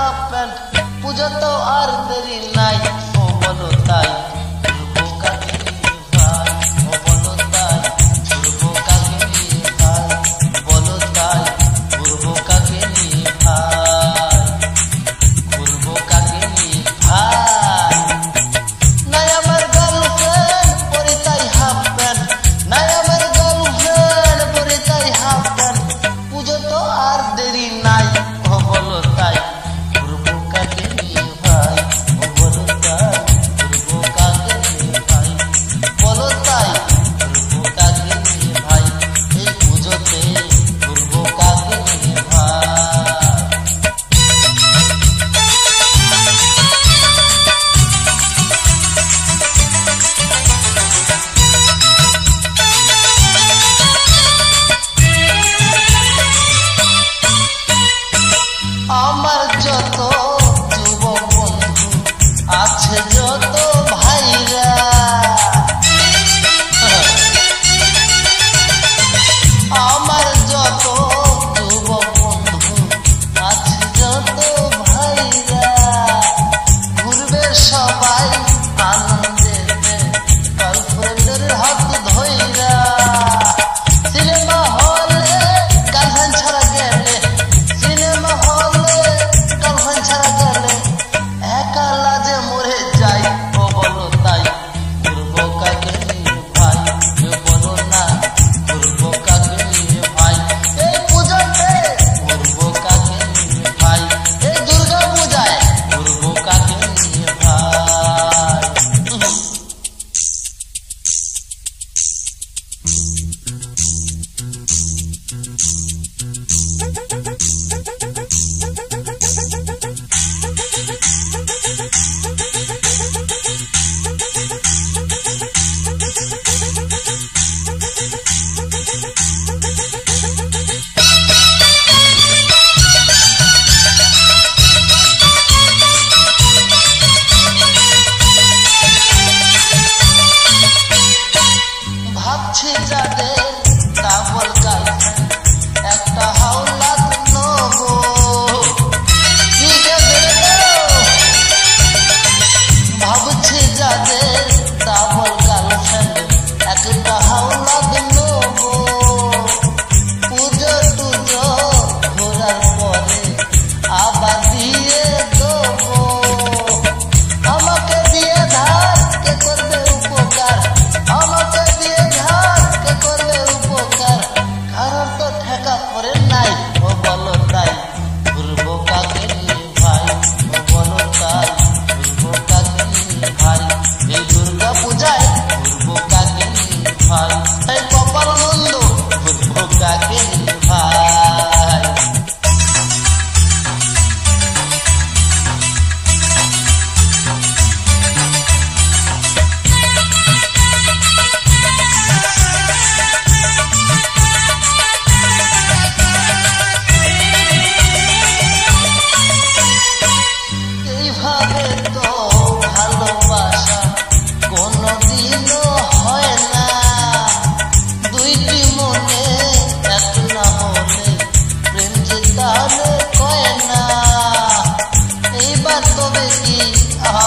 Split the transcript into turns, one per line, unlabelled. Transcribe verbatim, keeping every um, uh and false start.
half pant পুজো তো আর দেরি নাই ও বলো তাই ঘুরবো কাকে নিয়ে ভাই ও বলো তাই ঘুরবো কাকে নিয়ে ভাই বলো তাই ঘুরবো কাকে নিয়ে ভাই ঘুরবো কাকে নিয়ে ভাই নাই আমার গার্লফ্রেন্ড পরে তাই হাফ প্যান্ট নাই আমার গার্লফ্রেন্ড পরে তাই হাফ প্যান্ট পুজো তো আর দেরি নাই ও বলো তাই ঘুরবো কাকে নিয়ে ভাই ও বলো তাই ঘুরবো কাকে নিয়ে ভাই বলো তাই ঘুরবো কাকে নিয়ে ভাই এই পুজোতে ঘুরবো কাকে নিয়ে ভাই আমার যত যুবক বন্ধু আছে যত ভাইরা আমার যত যুবক বন্ধু আছে যত ভাইরা ঘুরবে সবাই আনন্দেতে গার্লফ্রেন্ডের হাত ধইরা সিনেমা হলে গার্লফ্রেন্ড ছাড়া গেলে সিনেমা হলে গার্লফ্রেন্ড ছাড়া গেলে একা লাজে মরে যাই ও বলো তাই ঘুরবো কাকে নিয়ে ভাই ও বলো না ঘুরবো কাকে নিয়ে ভাই এই পুজোতে ঘুরবো কাকে নিয়ে ভাই এই দুর্গা পূজায় ঘুরবো কাকে নিয়ে ভাই ভাবছি যাদের ডাবল গার্লফ্রেন্ড একটা হাওলাত নেবো ঠিক আছে ভাবছি যাদের ডাবল গার্লফ্রেন্ড একটা হাওলাত নেবো পুজো টুজো ঘোরার পরে আবার দিয়ে দেবো আমাকে দিয়ে ধার কে করবে উপকার আমাকে দিয়ে ধার কে করবে উপকার কারণ তো ঠেকা পড়ে নাই ও বলো তাই ঘুরবো কাকে নিয়ে ভাই ও বলো তাই ঘুরবো কাকে নিয়ে ভাই এই দুর্গা পূজায় ঘুরবো কাকে নিয়ে ভাই এই কপাল মন্দ ঘুরবো কাকে নিয়ে ভাই এইভাবে তো ভালোবাসা কোনোদিনও হয় না দুইটি মনে এক না হলে প্রেম যে তাহলে কয় না এইবার তবে কি